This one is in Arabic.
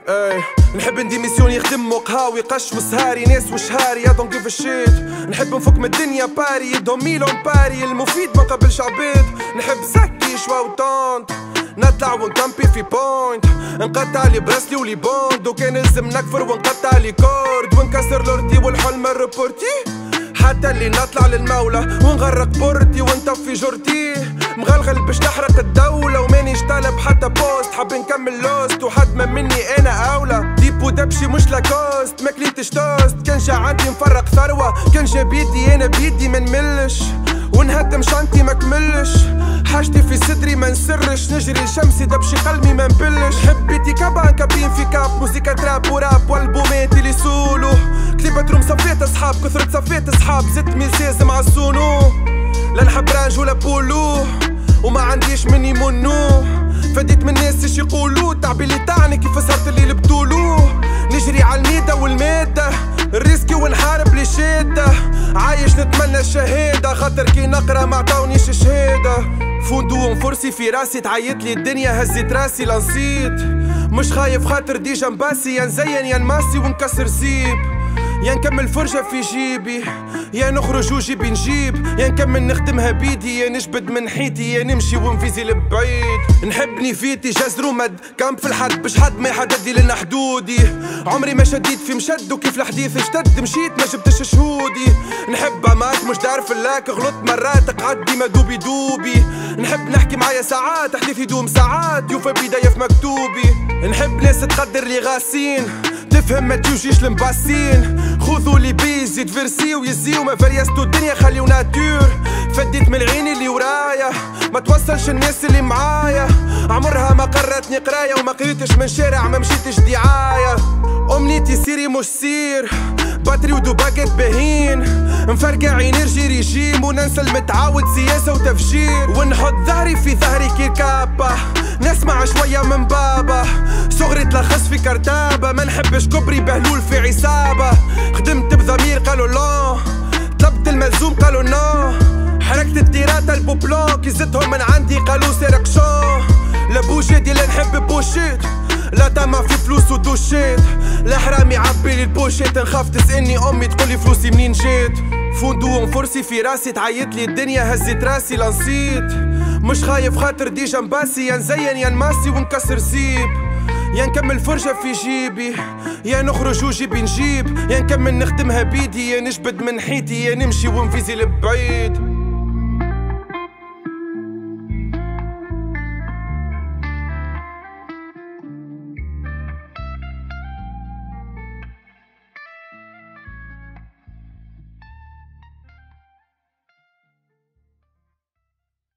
اي نحب نديميسيون يخدم قهاوي قش وسهاري ناس وشهاري I don't give a shit. نحب نفك من الدنيا باري يدهم ميلون باري المفيد ما قبلش عبيد. نحب سكي شوا وطونت نطلع ونكمبي في بوينت نقطع لي براسلي ولي بوند وكان لازم نكفر ونقطع لي كورد ونكسر لورتي والحلم الريبورتي حتى اللي نطلع للمولى ونغرق بورتي ونطفي جورتي مغلغل باش نحرق الدولة ومانيش طالب حتى بوست حاب نكمل لوست وحد ما مني انا اولى ديبو دبشي مش لاكوست ماكليتش توست كان جا عندي نفرق ثروة كان جا بيدي انا بيدي منملش ونهدم شنطي مكملش حاجتي في صدري ما نسرش نجري شمسي دبشي قلبي ما نبلش حبيتي كابان كابين في كاب موسيقى تراب وراب والبومات اللي سولو كليبات روم صفيت اصحاب كثرت صفيت اصحاب زدت ميزاز مع السونو لا نحب رانج ولا بولو وما عنديش مني منو فديت من الناس ايش يقولوا تعبي اللي تعني كيف سهرت اللي لبطولو نجري على الميدة والمادة الريسكي ونحارب لي شادة عايش نتمنى الشهادة خاطر كي نقرا ما عطاونيش شهادة فوندو ونفرسي في راسي تعيط لي الدنيا هزت راسي لنصيت مش خايف خاطر ديجا مباسي يا نزين يا نماسي ونكسر زيب يا نكمل فرجة في جيبي يا نخرج وجيبي نجيب يا نكمل نخدمها بيدي يا نجبد من حيتي يا نمشي ونفيزي لبعيد نحبني فيتي جزر ومد كامب في الحد باش حد ما يحدد لنا حدودي عمري ما شديت في مشد وكيف الحديث اشتد مشيت ما جبتش شهودي نحب عماك مش دار فلاك غلط مرات قعد ديما دوبي دوبي نحب نحكي معايا ساعات حديث يدوم ساعات يوفى بداية في مكتوبي نحب ناس تقدر لي غاسين تفهم ما تيوجيش المباسين خذوا لي بيز يتفرسيو يزيو ما فريستو الدنيا خليو ناتور فديت من العين اللي ورايا ما توصلش الناس اللي معايا عمرها ما قرتني قرايه وما قريتش من شارع ما مشيتش دعايه امنيتي سيري مش سير باتري ودوباكت باهين مفرقع انرجي ريجيم وننسى المتعود سياسه وتفجير ونحط ظهري في ظهري كي كابه نسمع شويه من بابا صغري تلخص في كرتابه ما نحبش كبري بهلول في عصابه خدمت بضمير قالوا لا طلبت الملزوم قالوا نو حركت التيرات البوبلون كي زدتهم من عندي قالوا سرق شو لا بوجيت اللي نحب بوشيت لا طمع في فلوس ودوشيت لا حرامي عبي لي البوشيت نخاف تسألني امي تقولي فلوسي منين جيت فوندو ونفرسي في راسي تعيط لي الدنيا هزت راسي لنصيت مش خايف خاطر ديجا مباسي يا نزين يا نماسي ونكسر زيب يا نكمل فرجة في جيبي يا نخرج وجيبي نجيب يا نكمل نخدمها بيدي يا نجبد من حيتي يا نمشي ونفيزي لبعيد